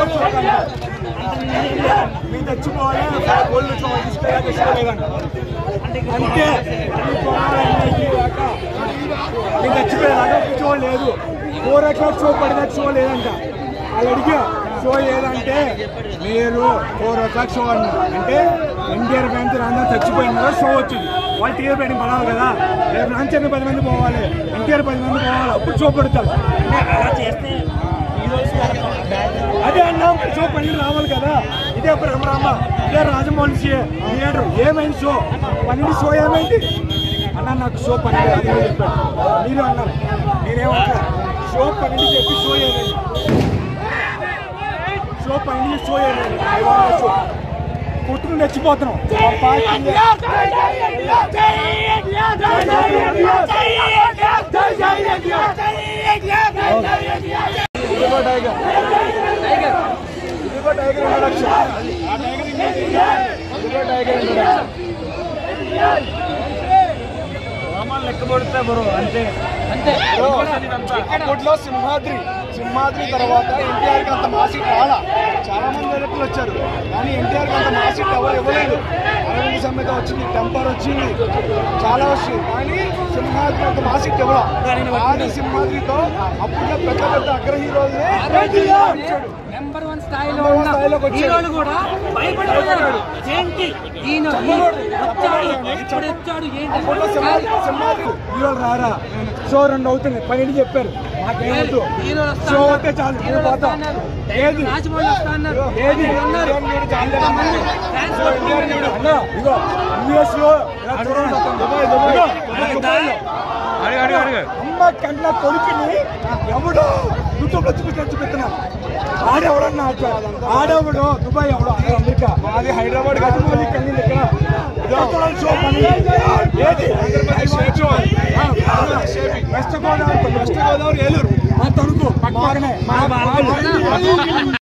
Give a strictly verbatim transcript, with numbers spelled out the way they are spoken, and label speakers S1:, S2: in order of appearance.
S1: మీరు తెచ్చుకోవాలి gold తీసుకెళ్ళాక show లేదంట అంటే మీరు తెచ్చిపోయేదాకా షో లేదు ఫోర్ ఓ క్లాక్ షో పడిన షో లేదంట వాళ్ళు అడిగా షో ఏదంటే మీరు ఫోర్ ఓ క్లాక్ షో అన్నారు అంటే ఎన్టీఆర్ ఫ్యాన్స్ అందరూ చచ్చిపోయిన కదా షో వచ్చింది వాళ్ళు టీవీ పెట్టి పడాలి కదా రేపు రాంచంద్ర పది మంది పోవాలి ఎన్టీఆర్ పది మంది పోవాలి అప్పుడు షో పడతారు
S2: అలా చేస్తే
S1: అదే అన్నా షో పని రావాలి కదా ఇదే బ్రహ్మరామ ఇదే రాజమౌళి థియేటర్ ఏమైంది షో పన్నెండు షో ఏమైంది అన్న నాకు షో పన్నెండు అది చెప్పాడు మీరు అన్నారు నేనేమన్నా షో పన్నెండు చెప్పి షో ఏమైంది షో పన్నెండు షో ఏమైంది షో కొట్టుకుని తెచ్చిపోతున్నాం లెక్క పడితే బ్రో అంతే అంతే అప్పట్లో సింహాద్రి సింహాద్రి తర్వాత ఎన్టీఆర్కి అంత మాసిక్ రాలా చాలా మంది డైరెక్టర్లు వచ్చారు కానీ ఎన్టీఆర్కి అంత మాసిక్ ఎవరు ఇవ్వలేదు అరవింద్ సమేత వచ్చింది టెంపర్ వచ్చింది చాలా వచ్చింది కానీ సింహాద్రి అంత మాసిక్ ఇవ్వరా కానీ సింహాద్రితో అప్పుడు పెద్ద పెద్ద అగ్ర హీరోలే
S2: నెంబర్ వన్ స్థాయిలో ఉన్న హీరోలు కూడా భయపడ్డారు ఏంటి ఈయన వచ్చాడు ఎప్పుడు వచ్చాడు ఏంటి
S1: హీరోలు రారా షో రెండు అవుతుంది పన్నెండు చెప్పారు మాకేమవుతూ షో అయితే చాలు ఏది
S2: రాజమౌళి వస్తా అన్నారు
S1: ఏది ఇగో యూఎస్ లో అమ్మ కన్న కొడుకుని ఎవడో యూట్యూబ్ లో చూపి తెచ్చిపెట్టినా ఆడెవడన్నా ఆడెవడు దుబాయ్ ఎవడో అమెరికా అది హైదరాబాద్ రాజమౌళి కలిగింది ఇక్కడ షో పని వెస్ట్ గోదావరి వెస్ట్ గోదావరి ఏలూరు మా తణుకు పక్కనే